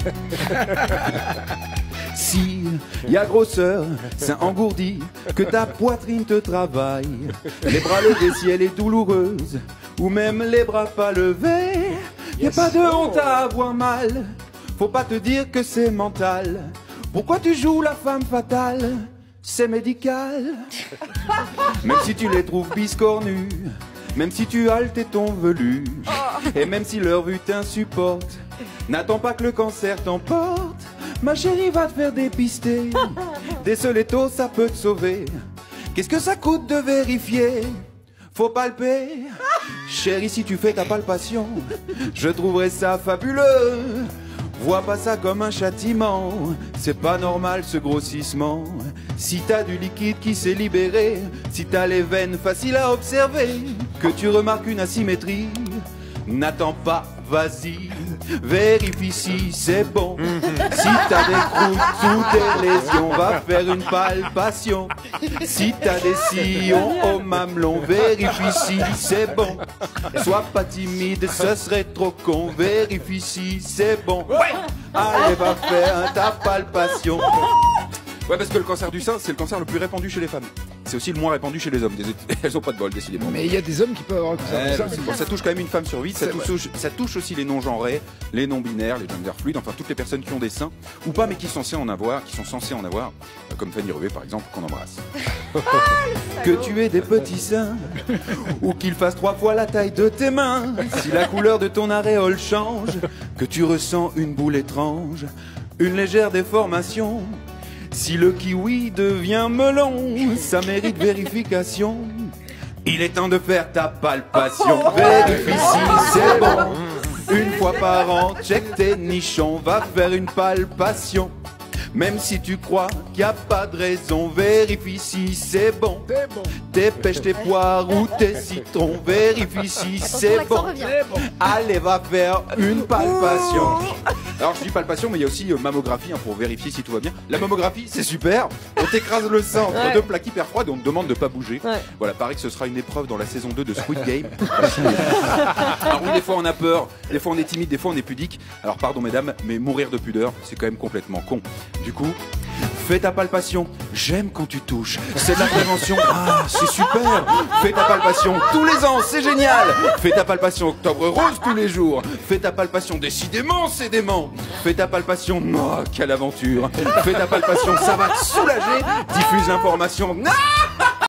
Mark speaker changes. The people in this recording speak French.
Speaker 1: Si y a grosseur, sein engourdi, que ta poitrine te travaille, les bras levés si elle est douloureuse, ou même les bras pas levés, y a pas de honte à avoir mal, faut pas te dire que c'est mental. Pourquoi tu joues la femme fatale? C'est médical. Même si tu les trouves biscornus, même si tu haltes ton velu, et même si leur vue t'insupporte, n'attends pas que le cancer t'emporte. Ma chérie va te faire dépister. Déceler tôt, ça peut te sauver. Qu'est-ce que ça coûte de vérifier? Faut palper. Chérie, si tu fais ta palpation, je trouverais ça fabuleux. Vois pas ça comme un châtiment, c'est pas normal ce grossissement. Si t'as du liquide qui s'est libéré, si t'as les veines faciles à observer, que tu remarques une asymétrie, n'attends pas, vas-y, vérifie si c'est bon. Si t'as des croûtes sous tes lésions, va faire une palpation. Si t'as des sillons au mamelon, vérifie si c'est bon. Sois pas timide, ce serait trop con, vérifie si c'est bon. Allez, va faire ta palpation.
Speaker 2: Ouais, parce que le cancer du sein, c'est le cancer le plus répandu chez les femmes. C'est aussi le moins répandu chez les hommes. Elles ont pas de bol, décidément.
Speaker 3: Mais il y a des hommes qui peuvent avoir le cancer du sein.
Speaker 2: Bon, ça touche quand même une femme sur 8. Ça touche aussi les non-genrés, les non-binaires, les gender fluides, enfin toutes les personnes qui ont des seins ou pas, mais qui sont censées en avoir, comme Fanny Revé par exemple, qu'on embrasse.
Speaker 1: Que tu aies des petits seins ou qu'ils fassent 3 fois la taille de tes mains, si la couleur de ton aréole change, que tu ressens une boule étrange, une légère déformation. Si le kiwi devient melon, ça mérite vérification. Il est temps de faire ta palpation. Vérifie si c'est bon. Une fois par an, check tes nichons, va faire une palpation. Même si tu crois qu'il n'y a pas de raison, vérifie si c'est bon. Tes pêches, tes poires ou tes citrons, vérifie si c'est bon. Allez, va faire une palpation.
Speaker 2: Alors je dis palpation, mais il y a aussi mammographie pour vérifier si tout va bien. La mammographie, c'est super. On t'écrase le sein entre deux plaques hyper froides et on te demande de pas bouger. Voilà, pareil que ce sera une épreuve dans la saison 2 de Squid Game. Alors oui, des fois on a peur, des fois on est timide, des fois on est pudique. Alors pardon mesdames, mais mourir de pudeur, c'est quand même complètement con. Du coup, fais ta palpation. J'aime quand tu touches. C'est de la prévention. Ah, c'est super. Fais ta palpation tous les ans. C'est génial. Fais ta palpation Octobre Rose tous les jours. Fais ta palpation décidément, c'est dément. Fais ta palpation. Oh, quelle aventure. Fais ta palpation. Ça va te soulager. Diffuse l'information. Ah,